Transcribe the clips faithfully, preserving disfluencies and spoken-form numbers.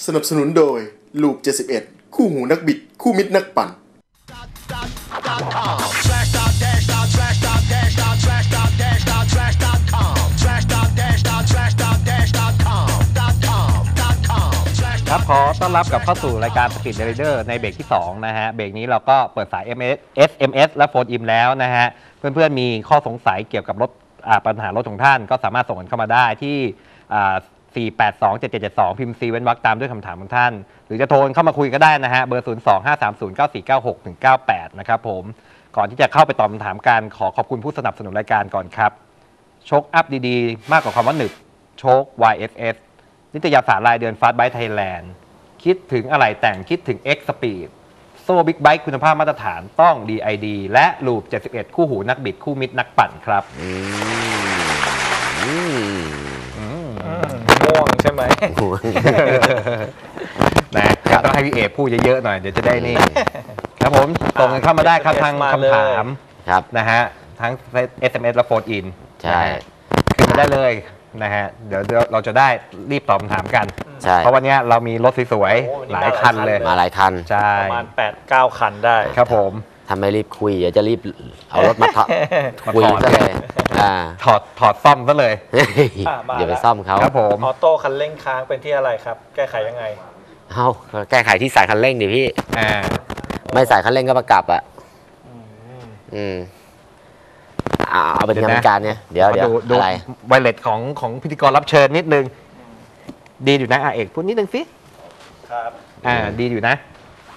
สนับสนุนโดยลูปเจ็ดสิบเอ็ดคู่หูนักบิดคู่มิตรนักปั่นครับขอต้อนรับกับเข้าสู่รายการ Speed Rider ในเบรกที่สองนะฮะเบรกนี้เราก็เปิดสาย เอส เอ็ม เอส และโฟนอินแล้วนะฮะเพื่อนๆมีข้อสงสัยเกี่ยวกับรถปัญหารถของท่านก็สามารถส่งกันเข้ามาได้ที่สี่ แปด สอง เจ็ด เจ็ด เจ็ด สองพิมพ์ C เว้นวรรคตามด้วยคำถามของท่านหรือจะโทรเข้ามาคุยก็ได้นะฮะเบอร์ ศูนย์ สอง ห้า สาม ศูนย์ เก้า สี่ เก้า หก หนึ่ง เก้า แปด นะครับผมก่อนที่จะเข้าไปตอบคำถามกันขอขอบคุณผู้สนับสนุนรายการก่อนครับโชคอัพดีๆมากกว่าคำว่าหนึบโชค วาย เอส เอส นิตยสารรายเดือน Fast Bike Thailand คิดถึงอะไรแต่งคิดถึง X Speed โซ่บิ๊กไบค์คุณภาพมาตรฐานต้อง ดี ไอ ดี และลูปเจ็ดสิบเอ็ดคู่หูนักบิดคู่มิตรนักปั่นครับม่วงใช่ไหมนะต้องให้พี่เอพูดเยอะๆหน่อยเดี๋ยวจะได้นี่ครับผมส่งกันเข้ามาได้ครับทางคำถามนะฮะทั้ง เอส เอ็ม เอส และโฟนอินใช่ขึ้นมาได้เลยนะฮะเดี๋ยวเราจะได้รีบตอบคำถามกันใช่เพราะวันนี้เรามีรถสวยๆหลายคันเลยมาหลายคันใช่ประมาณ แปด เก้า คันได้ครับผมทำไมรีบคุยเดี๋ยวจะรีบเอารถมาถอดคุยซะเลยถอดถอดซ่อมซะเลยอย่าไปซ่อมเขาครับผมออโต้คันเร่งค้างเป็นที่อะไรครับแก้ไขยังไงเอาแก้ไขที่สายคันเร่งดิพี่ไม่สายคันเร่งก็ประกับอ่ะอืมเอาเป็นกรรมการเนี่ยเดี๋ยวเดี๋ยวอะไรไวเลสของของพิธีกรรับเชิญนิดนึงดีอยู่นะอาเอกพูดนิดนึงสิครับอ่าดีอยู่นะ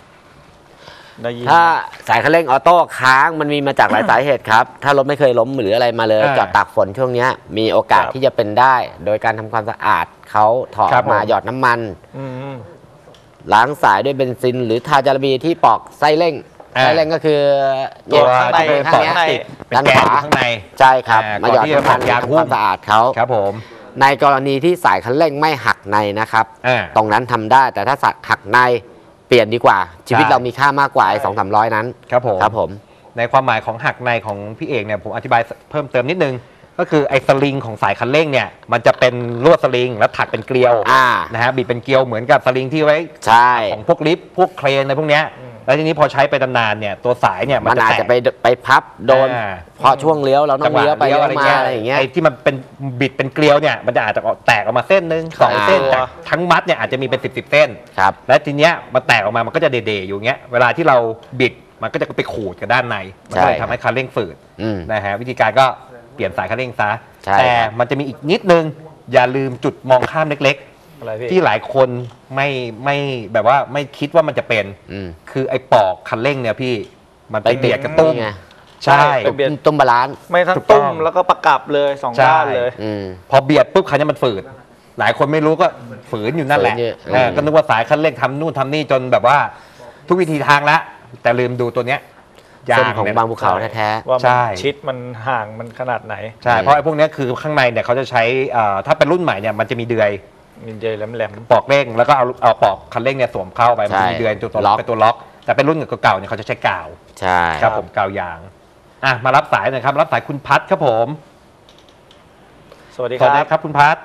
ถ้าสายคันเร่งออโต้ค้างมันมีมาจากหลายสาเหตุครับถ้ารถไม่เคยล้มหรืออะไรมาเลยจอดตากฝนช่วงนี้มีโอกาสที่จะเป็นได้โดยการทำความสะอาดเขาถอดมาหยอดน้ำมันล้างสายด้วยเบนซินหรือทาจาระบีที่ปอกไส้เร่งไส้เร่งก็คือตัวข้างในข้างนี้ด้านขวาข้างในใช่ครับมาหยอดน้ำมันทำความสะอาดเขาครับผมในกรณีที่สายคันเร่งไม่หักในนะครับตรงนั้นทำได้แต่ถ้าสักหักในเปลี่ยนดีกว่าชีวิตเรามีค่ามากกว่าไอ้สองสามร้อยนั้นครับผมครับผมในความหมายของหักในของพี่เอกเนี่ยผมอธิบายเพิ่มเติมนิดนึงก็คือไอ้สลิงของสายคันเร่งเนี่ยมันจะเป็นลวดสลิงแล้วถักเป็นเกลียวนะฮะบิดเป็นเกลียวเหมือนกับสลิงที่ไว้ของพวกลิฟต์พวกเครนอะไรพวกเนี้ยแล้วทีนี้พอใช้ไปนานๆเนี่ยตัวสายเนี่ยมันอาจจะไปไปพับโดนเพราะช่วงเลี้ยวเราต้องเลี้ยวไปเลี้ยวมาอะไรอย่างเงี้ยไอ้ที่มันเป็นบิดเป็นเกลียวเนี่ยมันจะอาจจะแตกออกมาเส้นนึงสองเส้นจากทั้งมัดเนี่ยอาจจะมีเป็นสิบสิบเส้นและทีเนี้ยมันแตกออกมามันก็จะเดๆอยู่เงี้ยเวลาที่เราบิดมันก็จะไปขูดกับด้านในมันก็เลยทำให้คันเร่งฝืดนะฮะวิธีการก็เปลี่ยนสายคันเร่งซะแต่มันจะมีอีกนิดนึงอย่าลืมจุดมองข้ามเล็กที่หลายคนไม่ไม่แบบว่าไม่คิดว่ามันจะเป็นคือไอ้ปอกคันเร่งเนี่ยพี่มันไปเบียดกับตุ้มใช่ตุ้มบาลานซ์ไม่ทั้งตุ้มแล้วก็ประกับเลยสองด้านเลยพอเบียดปุ๊บคันนี้มันฝืดหลายคนไม่รู้ก็ฝืนอยู่นั่นแหละก็นึกว่าสายคันเร่งทำนู่นทำนี่จนแบบว่าทุกวิธีทางแล้วแต่ลืมดูตัวเนี้ยยางของบางภูเขาแท้ๆว่ามันชิดมันห่างมันขนาดไหนใช่เพราะไอ้พวกนี้คือข้างในเนี่ยเขาจะใช้ถ้าเป็นรุ่นใหม่เนี่ยมันจะมีเดือยมีเดือยแหลมๆปอกเร่งแล้วก็เอาเอาปอกคันเร่งเนี่ยสวมเข้าไปมันมีเดือยตัวล็อกเป็นตัวล็อกแต่เป็นรุ่นเก่าๆเนี่ยเขาจะใช้กาวใช่ครับผมกาวยางอ่ะมารับสายหน่อยครับรับสายคุณพัทครับผมสวัสดีครับครับคุณพัท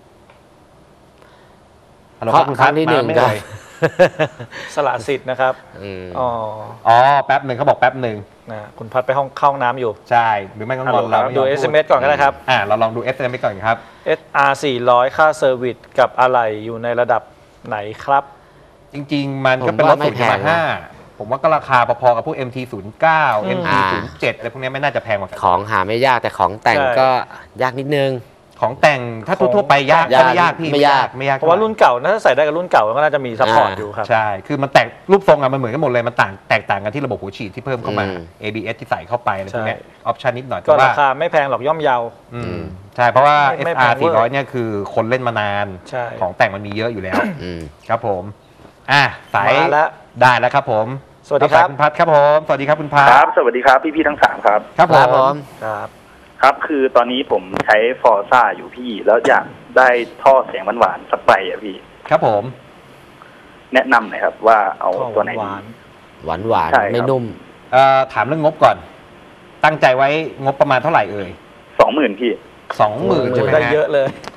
ฮัลโหลครับคุณพัทที่หนึ่งเลยสละสิทธิ์นะครับอ๋ออ๋อแป๊บหนึ่งเขาบอกแป๊บหนึ่งนะคุณพัดไปห้องเข้าน้ำอยู่ใช่หรือไม่ก็นอนเราดู เอส เอ็ม เอส ก่อนก็ได้ครับอ่าเราลองดู เอส เอ็ม เอส ก่อนครับเอส อาร์ สี่ร้อยค่าเซอร์วิสกับอะไรอยู่ในระดับไหนครับจริงๆมันก็เป็นรถศูนย์จุดห้าผมว่าก็ราคาพอๆกับพวก เอ็ม ที ศูนย์เก้า เอ็ม ที ศูนย์เจ็ดอะไรพวกนี้ไม่น่าจะแพงกว่าของหาไม่ยากแต่ของแต่งก็ยากนิดนึงของแต่งถ้าทั่วๆไปยากไม่ยากพี่ไม่ยากไม่ยากเพราะว่ารุ่นเก่าถ้าใส่ได้กับรุ่นเก่าก็น่าจะมีซัพพอร์ตอยู่ครับใช่คือมันแตกรูปทรงอะมันเหมือนกันหมดเลยมันต่างแตกต่างกันที่ระบบหัวฉีดที่เพิ่มเข้ามา เอ บี เอส ที่ใส่เข้าไปอะไรพวกนี้ออปชันนิดหน่อยก็ราคาไม่แพงหรอกย่อมเยาใช่เพราะว่า เอส อาร์ สี่ร้อยเนี่ยคือคนเล่นมานานของแต่งมันมีเยอะอยู่แล้วครับผมอ่ะสายได้แล้วครับผมสวัสดีครับคุณพัทครับผมสวัสดีครับคุณพัทครับสวัสดีครับพี่ๆทั้งสามครับครับผมครับครับคือตอนนี้ผมใช้ฟอร์ซ่าอยู่พี่แล้วอยากได้ท่อเสียงหวานๆสักใบอ่ะพี่ครับผมแนะนำหน่อยครับว่าเอาตัวไหนดีหวานหวานไม่นุ่มเอ่อถามเรื่องงบก่อนตั้งใจไว้งบประมาณเท่าไหร่เอ่ยสองหมื่นพี่สองหมื่นใช่ไหมได้เยอะเลย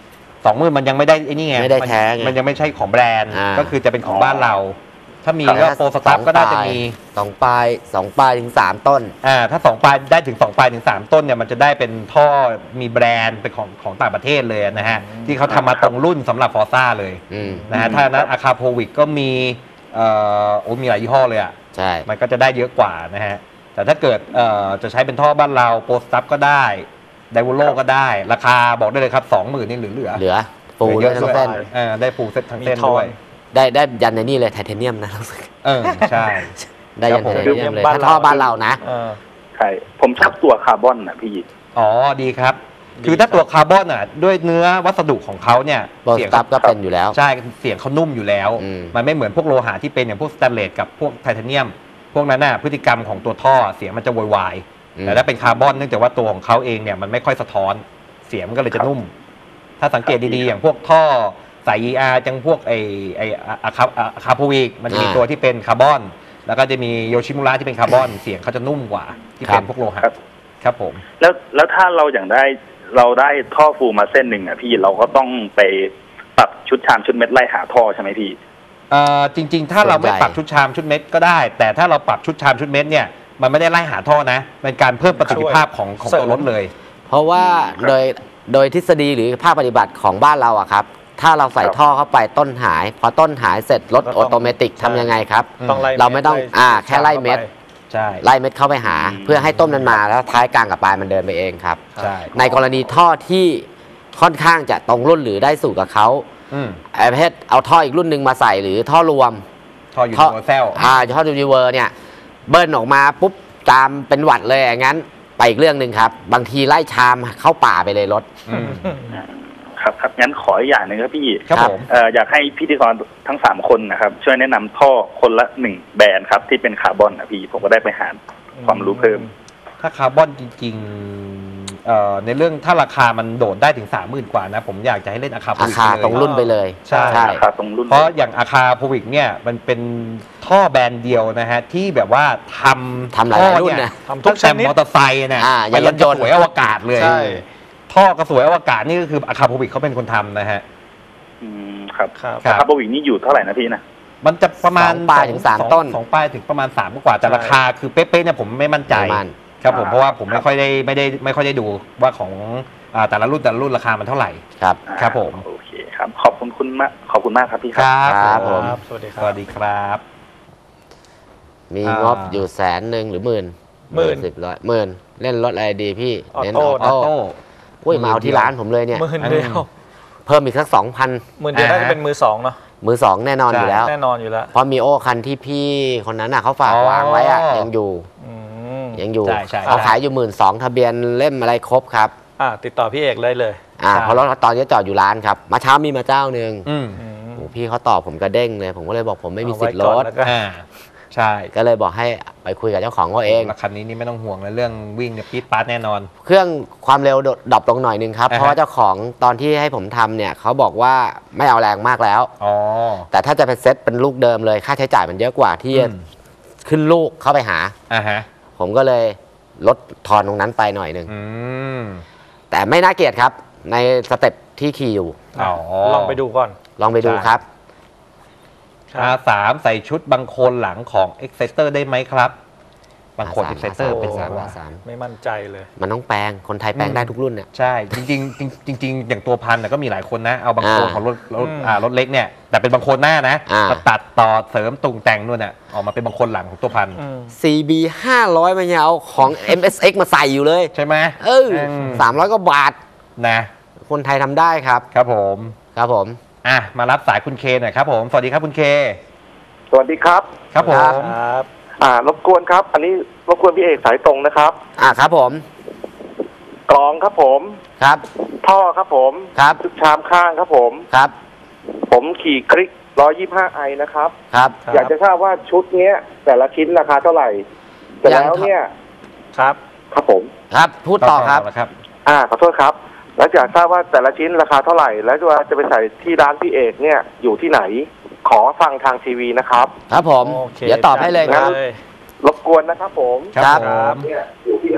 สองหมื่นมันยังไม่ได้ไอ้นี่ไงไม่ได้แท้ไงมันยังไม่ใช่ของแบรนด์อ่าก็คือจะเป็นของบ้านเรา ถ้ามีแต่ก็ถ้าโปรสตาร์ก็น่าจะมีสองปลายสองปลายถึงสามต้นอ่าถ้าสองปลายได้ถึงสองปลายถึงสามต้นเนี่ยมันจะได้เป็นท่อมีแบรนด์เป็นของของต่างประเทศเลยนะฮะที่เขาทำมาตรงรุ่นสำหรับฟอร์ซ่าเลยอืมนะฮะถ้านั้นอาคาโพวิกก็มีเอ่อโอ้มีหลายยี่ห้อเลยอ่ะใช่มันก็จะได้เยอะกว่านะฮะแต่ถ้าเกิดเอ่อจะใช้เป็นท่อบ้านเราโปรสตัฟก็ได้ไดวูโลก็ได้ราคาบอกได้เลยครับสองหมื่นนี่เหลือเหลือเหลือฟูเยเยอะอะด้ทั้วยงเส้นเออได้ฟูเซ็ตทั้งเส้นมีทอนด้วยได้ได้ยันในนี่เลยไทเทเนียมนะรู้สึกเออใช่ได้ยันครับไทผมเทเนียมเลยบ้านถ้าเราท่อบ้านเรานะเออใช่ผมชอบตัวคาร์บอนนะพี่อ๋อดีครับดีคือถ้าตัวคาร์บอนอ่ะด้วยเนื้อวัสดุของเขาเนี่ยโปรสเสียงตัฟก็เป็นอยู่แล้วใช่เสียงเขานุ่มอยู่แล้วอืมมันไม่เหมือนพวกโลหะที่เป็นอย่างพวกสแตนเลสกับพวกไทเทเนียม พวกนั้นน่ะพฤติกรรมของตัวท่อเสียงมันจะโวยวายอืมแต่ถ้าเป็นคาร์บอนเนื่องจากว่าตัวของเขาเองเนี่ยมันไม่ค่อยสะท้อนเสียงมันก็เลยจะนุ่ม ถ้าสังเกตดีๆอย่างพวกท่อสาย อี อาร์ จังพวกไอไออะคาอะคาโพวิกมันจะมีตัวที่เป็นคาร์บอน แล้วก็จะมีโยชิมุระที่เป็นคาร์บอนเสียงเขาจะนุ่มกว่าที่เป็นพวกโลหะครับครับผมแล้วแล้วถ้าเราอย่างได้เราได้ท่อฟูมาเส้นหนึ่งอ่ะพี่เราก็ต้องไปปรับชุดชามชุดเม็ดไล่หาท่อใช่ไหมพี่เอ่อจริงๆ ถ้าเราไม่ส่วนใหญ่ปรับชุดชามชุดเม็ดก็ได้ แต่ถ้าเราปรับชุดชามชุดเม็ดเนี่ยมันไม่ได้ไล่หาท่อนะเป็นการเพิ่มประสิทธิภาพของของตัวรถเลยเพราะว่าโดยโดยทฤษฎีหรือภาคปฏิบัติของบ้านเราอะครับ ถ้าเราใส่ครับท่อเข้าไปต้นหาย พอต้นหายเสร็จรถก็ต้องออโตเมติกใช่ทำยังไงครับต้องไล่เราไม่ต้องเดอ่าแค่ไล่เม็ดใช่ไล่เม็ดเข้าไปหา เพื่อให้ต้นมันมาแล้วท้ายกลางกับปลายมันเดินไปเองครับใช่ในกรณีท่อที่ค่อนข้างจะตรงรุ่นหรือได้สูตรกับเขาอืมไอ้ประเภทเอาท่ออีกรุ่นหนึ่งมาใส่หรือท่อรวมท่อยูท่อนิเวอร์แซลอ่าท่อยูนิเวอร์เนี่ยเบิ้ลออกมาปุ๊บตามเป็นหวัดเลยอย่างนั้นไปอีกเรื่องหนึ่งครับ บางทีไล่ชามเข้าป่าไปเลยรถอืมครับครับงั้นขออีกอย่างหนึ่งครับพี่ครับผมเอ่ออยากให้พิธีกรทั้งสามคนนะครับ ช่วยแนะนำท่อคนละหนึ่งแบรนด์ครับที่เป็นคาร์บอนนะพี่ผมก็ได้ไปหาความรู้เพิ่มถ้าคาร์บอนจริงๆเอ่อในเรื่องถ้าราคามันโดดได้ถึงสามหมื่นกว่านะผมอยากจะให้เล่นอาคาโพอาวิกคาเลยตรงรุ่นไปเลยใช่ใช่ราคาตรงรุ่นเพราะอย่างอาคาโพวิกเนี่ยมันเป็นท่อแบรนด์เดียวนะฮะที่แบบว่าทำทำหลายๆท่อรุ่นเนะทำทุกตั้งแต่ชนิดมอเตอร์ไซค์เนี่ยอ่าอย่างรถยนต์ไปกระสวยอวกาศเลยใช่ท่อกระสวยอวกาศนี่ก็คืออาคาโพวิกเขาเป็นคนทำนะฮะอืมครับครับครับคาร์บอวิกนี่อยู่เท่าไหร่นะพี่นะมันจะประมาณสองปลายถึงสามองต้นสองปลายถึงประมาณสามกว่าแต่ใช่ราคาคือเป๊ะๆเนี่ยผมไม่มั่นใจไม่มั่นครับผมอ่าเพราะว่าผมไม่ค่อยได้ไม่ได้ไม่ค่อยได้ดูว่าของอ่าแต่ละรุ่นแต่ละรุ่นราคามันเท่าไหร่ครับครับผมโอเคครับขอบคุณคุณมากขอบคุณมากครับพี่คครับรับครับผมครับสวัสดีคสรับวัสดีครับมีอ่างงบอยู่แสนหนึ่งหรือหมื่นหมื่นสิบร้อยหมื่นเล่นรถอะไรดีพี่ออโต้เน้นออออโต้โต้อุ้ยมาเอาที่ร้านผมเลยเนี่ยหมื่นเดียวเพิ่มอีกสักสองพันหมื่นเดียวน่าจะเป็นมือสองเนาะมือสองแน่นอนอยู่แล้วแน่นอนอยู่แล้วเพราะมีโอคันที่พี่คนนั้นน่ะเขาฝากวางไว้อะยังอยู่อืมยังอยู่ใช่ใช่เขาขายอยู่หมื่นสองทะเบียนเล่มอะไรครบครับอ่าติดต่อพี่เอกเลยเลยอ่าใช่เพราะรถตอนนี้จอดอยู่ร้านครับมาเช้ามีมาเจ้าหนึ่งอืมอืมโอ้พี่เขาตอบผมกระเด้งเลย ผมก็เลยบอกผมไม่มีสิทธิ์ลเอาไว้ก่อดนแล้วก็อ่าใช่ก็เลยบอกให้ไปคุยกับเจ้าของเขาเองราคานี้นี่ไม่ต้องห่วงเลยเรื่องวิ่งเนี่ยปี๊ดป๊าดแน่นอนเครื่องความเร็วดรอปลงหน่อยนึงครับอ่าฮะเพราะว่าเจ้าของตอนที่ให้ผมทำเนี่ยเขาบอกว่าไม่เอาแรงมากแล้วอ๋อแต่ถ้าจะเป็นเซ็ตเป็นลูกเดิมเลยค่าใช้จ่ายมันเยอะกว่าที่จะอืมขึ้นลูกเข้าไปหาอ่าฮะผมก็เลยลดทอนตรงนั้นไปหน่อยหนึ่งอืมแต่ไม่น่าเกลียดครับ ในสเต็ปที่ขี่อยู่อ๋อลองไปดูก่อนลองไปดูใช่ครับอาสามใส่ชุดบังโคลนหลังของ Exciter ได้ไหมครับบังโคลนอาสาม Exciter อาสามเป็นไงอาวะสามไม่มั่นใจเลยมันต้องแปลงคนไทยแปลงได้ทุกรุ่นเนี่ยใช่ จริงๆจริงจริงๆอย่างตัวพันน่ะก็มีหลายคนนะ เอาบังโคลนอ่าของรถรถอืมอ่ารถเล็กเนี่ย แต่เป็นบังโคลนหน้านะอ่ามาตัดต่อเสริมตุงแต่งนู่นน่ะออกมาเป็นบังโคลนหลังของตัวพันอืมซี บี ห้าร้อยมันยังเอาของ เอ็ม เอส เอ็กซ์ มาใส่อยู่เลยใช่ไหมเออมสามร้อยกว่าบาทนะคนไทยทำได้ครับครับผมครับผมอ่ะมารับสายคุณเคหน่อยครับผมสวัสดีครับคุณเคสวัสดีครับครับผมครับอ่ารบกวนครับ อันนี้รบกวนพี่เอกสายตรงนะครับอ่าครับผมกรองครับผมครับท่อครับผมครับชุดชามข้างครับผมครับผมขี่คลิกร้อยยี่ห้าไอนะครับครับครับอยากจะทราบว่าชุดเนี้ย แต่ละชิ้นราคาเท่าไหร่แต่แล้วเนี่ยครับครับผมครับพูดต่อครับครับอ่าขอโทษครับ แล้วอยากทราบว่าแต่ละชิ้นราคาเท่าไหร่ แล้วว่าจะไปใส่ที่ร้านพี่เอกเนี่ยอยู่ที่ไหน ขอฟังทางทีวีนะครับครับผมโอเคเดี๋ยวตอบให้เลยครับได้รบกวนนะครับผมครับครับผมเนี่ยอยู่ที่ไหน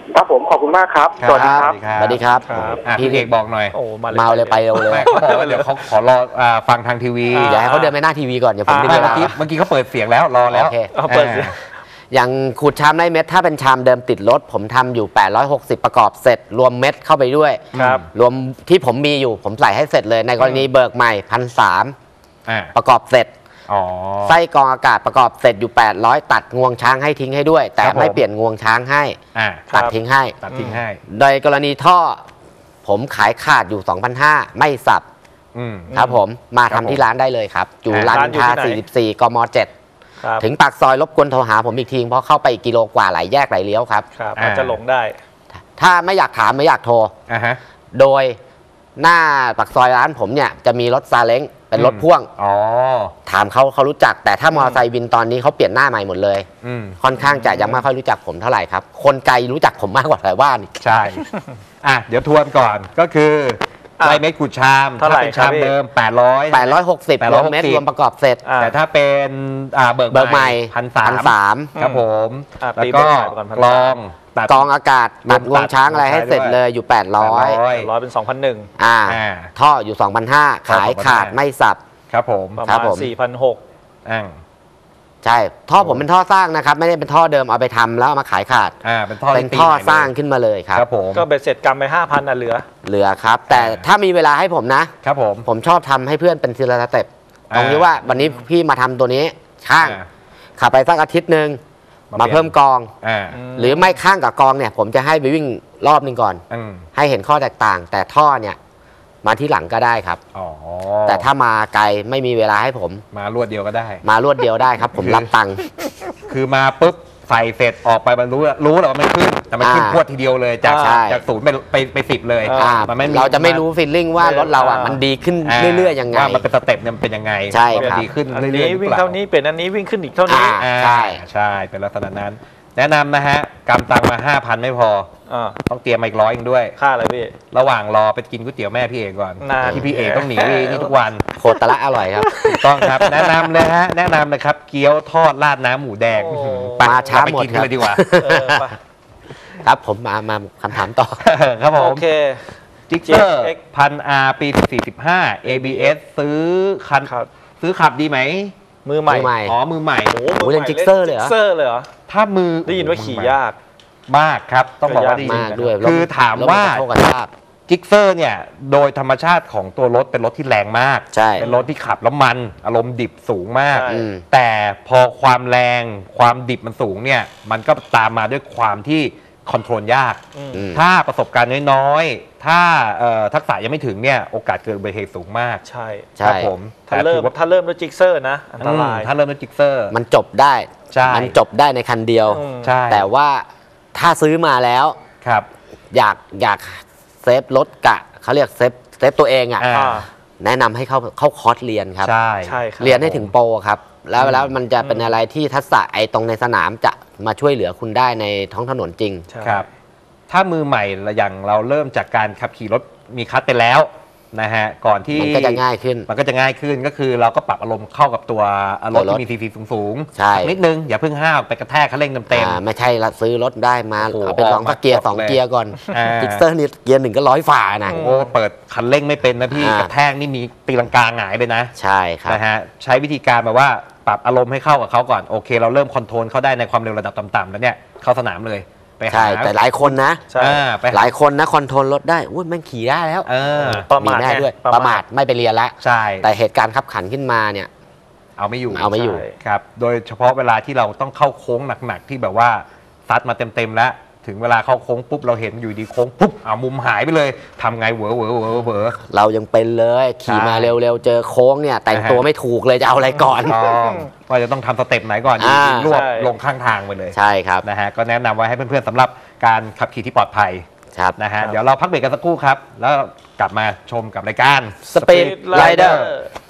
ครับผมขอบคุณมากครับสวัสดีครับสวัสดีครับครับอ่ะพี่เอกบอกหน่อยโอ้มาเลยเมาเลยไปเร็วเลยไม่เขาบอกว่าเดี๋ยวเขาขอรออ่าฟังทางทีวีอ่าอย่าให้เขาเดินไปหน้าทีวีก่อนอย่าผมอ่าดึงไม่เวเมื่อลากี้เมื่อกี้เขาเปิดเสียงแล้วรอแล้วโอเคเอาเปิดสิอ่าอย่างขูดชามไร้เม็ดถ้าเป็นชามเดิมติดรถผมทำอยู่แปดร้อยหกสิบประกอบเสร็จรวมเม็ดเข้าไปด้วยครับรวมที่ผมมีอยู่ผมใส่ให้เสร็จเลยในกรณีเบิกใหม่พันสามอ่าประกอบเสร็จอ๋อไส้กรองอากาศประกอบเสร็จอยู่แปดร้อยตัดงวงช้างให้ทิ้งให้ด้วย แต่ครับผมไม่เปลี่ยนงวงช้างให้อ่าตัดทิ้งให้ตัดทิ้งให้โดยกรณีท่อ ผมขายขาดอยู่ สองพันห้าร้อย ไม่สับอืมครับผมมาครัทำบที่ร้านได้เลยครับ อยู่อ่าร้านร้านอยู่ค้าที่ไหนสี่สิบสี่กมเจ็ดครับถึงปากซอยรบกวนโทรหาผมอีกทีเพราะเข้าไปอีกกิโลกว่าหลายแยกหลายเลี้ยวครับครับอ่าอาจจะหลงได้ถ้าไม่อยากถามไม่อยากโทรอ่าฮะโดยหน้าปากซอยร้านผมเนี่ยจะมีรถซาเล้งเป็นรถพ่วงอ๋อถามเขาเขารู้จัก แต่ถ้ามอเตอร์ไซค์วินตอนนี้เขาเปลี่ยนหน้าใหม่หมดเลยอืมค่อนข้างจะยังไม่ค่อยรู้จักผมเท่าไหร่ครับ คนไกลรู้จักผมมากกว่าชาวบ้านอีกใช่ อ่ะ เดี๋ยวทวนก่อนก็คือไดเม็ดขูดชามเท่าไหร่ถ้เป็นชามครับพี่เดิม แปดร้อยแปดร้อยหกสิบแปดรร้อวย มหกสิบเม็ดรวมประกอบเสร็จอ่าแต่ถ้าเป็นอ่าเบิกเบิกใหม่พันสามสามครับผมอ่ะแล้วตีก็เบิกใหม่ก่อนพันกรสามองตัดกรองอากาศรวตัมดงวงช้างอะไรให้เสร็จเลยอยู่ 800 แปดร้อยร้อยเป็นสองพันหนึ่งอ่าอ่าท่ออยู่ สองพันห้าร้อยท่อขายสองพันห้าขาดไม่สับครับผมประครัมาบณผมสี่พันหกอ่าใช่ ท่อผมเป็นท่อสร้างนะครับ ไม่ได้เป็นท่อเดิมเอาไปทำแล้วเอามาขายขาดอ่า เป็นท่อเป็นที่ท่อใหม่เลยสร้างขึ้นมาเลยครับครับผมก็เบ็ดเสร็จกำไปห้าพันอ่ะเหลือเหลือครับ แต่ถ้ามีเวลาให้ผมนะครับผมผมชอบทำให้เพื่อนเป็นทีละสเต็ปอ่าตรงที่ว่าวันนี้พี่มาทำตัวนี้ข้างอ่าขับไปสักอาทิตย์หนึ่งมามาเปลี่ยนเพิ่มกองอ่าหรือไม่ข้างกับกองเนี่ยผมจะให้ไปวิ่งรอบหนึ่งก่อนอืมให้เห็นข้อแตกต่าง แต่ท่อเนี่ยมาที่หลังก็ได้ครับอ๋อแต่ถ้ามาไกลไม่มีเวลาให้ผมมารวดเดียวก็ได้มารวดเดียวได้ครับ ผมรับตังค์คือมาปุ๊บใส่เสร็จออกไปมันรู้รู้แหละว่ามันขึ้น แต่มันขึ้นอ่าพรวดทีเดียวเลย จากใช่จากศูนย์ไปไปไปสิบเลยอ่ามันไม่เราจะไม่รู้ฟีลลิ่งว่ารถเราอ่ะอ่ามัมันดีขึ้นาเรื่อยๆยังไงว่ามันเป็นสเต็ปเนี่ยมันเป็นยังไงใช่ว่ามันครับดีขึ้นอันเรื่นี้อยๆหรือวิ่งเปล่าเท่านี้เป็นอันนี้วิ่งขึ้นอีกเท่านี้อ่าอ่าใช่ใช่เป็นลักษณะนั้น แนะนำนะฮะกำตังมา ห้าพัน ไม่พออ่าต้องเตรียมมาอีกร้อยเองด้วยค่าอะไรพี่ระหว่างรอไปกินก๋วยเตี๋ยวแม่พี่เอกก่อนนานที่พี่เอกต้องหนีนี่ทุกวันโคตรละอร่อยครับถูกต้องครับ แนะนำเลยฮะ แนะนำเลยครับ เกี๊ยวทอดราดน้ำหมูแดงโอ้โหไปมาช้าไปหมดกินครักับ นเลยดีกว่าเออไปครับผมมามาคำถามต่อครับผโอมเคจิกเกอร์เจ็ดเอ็กซ์พันอาร์ปีสี่สิบห้า เอ บี เอส ซื้อคันครับซื้อขับดีไหมมือใหม่มือใหม่อ๋อ มือใหม่โอ้โอ้โหโหเล่น Gixxer เลยเหรอ Gixxer เลยเหรอถ้ามือได้ยินว่าขี่ยากมากครับ ต้องบอกว่าได้ยินมากด้วยคือถามว่ารถนกระโชกกระชากจิกเซอร์เนี่ย โดยธรรมชาติของตัวรถเป็นรถที่แรงมากใช่เป็นรถที่ขับแล้วมัน อารมณ์ดิบสูงมากใช่อืมแต่พอความแรงความดิบมันสูงเนี่ย มันก็ตามมาด้วยความที่คอนโทรลยากอืมอืมถ้าประสบการณ์น้อยๆ ถ้าเอ่อทักษะยังไม่ถึงเนี่ย โอกาสเกิดอุบัติเหตุสูงมากใช่ใช่ครับผมถ้าเริ่มแต่ถือว่าถ้าเริ่มด้วยจิกเซอร์นะ อันตรายอืมถ้าเริ่มด้วยจิกเซอร์มันจบได้ใช่มันจบได้ในคันเดียวอืมใช่แต่ว่าถ้าซื้อมาแล้วครับอยากอยากเซฟรถกะเขาเรียกเซฟเซฟตัวเองอ่ะอ่าอ่าแนะนำให้เข้าเข้าคอร์สเรียนครับใช่ใช่ครับเรียนให้ถึงโปรครับ แล้วอืมแล้วมันจะเป็นอะไรที่ทักษะไอ้ตรงในสนามจะมาช่วยเหลือคุณได้ในท้องถนนจริงใช่ครับ ถ้ามือใหม่อย่างเราเริ่มจากการขับขี่รถมีคลัตช์ไปแล้วนะฮะ ก่อนที่มันก็จะง่ายขึ้นมันก็จะง่ายขึ้นก็คือเราก็ปรับอารมณ์เข้ากับตัวรถตัวรถที่มีซีซีสูงๆใช่สักนิดนึง อย่าเพิ่งห้าวไปกระแทกคันเร่งเต็มอ่าไม่ใช่ละซื้อรถได้มาโอ้โหเอาไปลองสักเกียร์สองออกมาเกียร์ก่อนอ่าจิกเซอร์นี่เกียร์หนึ่งก็ร้อยฝ่านะๆโอ้เปิดคันเร่งไม่เป็นนะพี่อ่ากระแทกนี่มีตีลังกาหงายเลยนะใช่ครับนะฮะใช้วิธีการแบบว่าปรับอารมณ์ให้เข้ากับเขาก่อนโอเค เราเริ่มคอนโทรลเขาได้ในความเร็วระดับต่ำๆแล้วเนี่ยเข้าสนามเลยไปหาใช่แต่หลายคนนะใช่อ่าไปหลายคนนะคอนโทรลรถได้อุ้ยแม่งขี่ได้แล้วเออประมาทแน่ด้วยไงประมาทไม่ไปเรียนละใช่แต่เหตุการณ์ขับขันขึ้นมาเนี่ยเอาไม่อยู่เอาไม่อยู่ใช่ครับ โดยเฉพาะเวลาที่เราต้องเข้าโค้งหนักๆที่แบบว่าซัดมาเต็มๆแล้ว ถึงเวลาเข้าโค้งปุ๊บเราเห็นอยู่ดีโค้งปุ๊บเอามุมหายไปเลยทำไงเหวอเหวอเหวอเหวอเรายังเป็นเลยขี่มาใช่เร็วๆเจอโค้งเนี่ย แต่งนะฮะตัวไม่ถูกเลยจะเอาอะไรก่อนต้องว่าจะต้องทำสเต็ปไหนก่อนอยู่อ่าดีรวบใช่ลงข้างทางไปเลยใช่ครับนะฮะก็แนะนำไว้ให้เพื่อนๆสำหรับการขับขี่ที่ปลอดภัยครับนะฮะเดี๋ยวเราพักเบรกกันสักครู่ครับ แล้วกลับมาชมกับรายการ Speed Rider